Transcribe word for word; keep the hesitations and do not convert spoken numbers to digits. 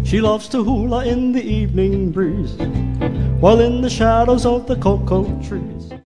She loves to hula in the evening breeze, while in the shadows of the cocoa trees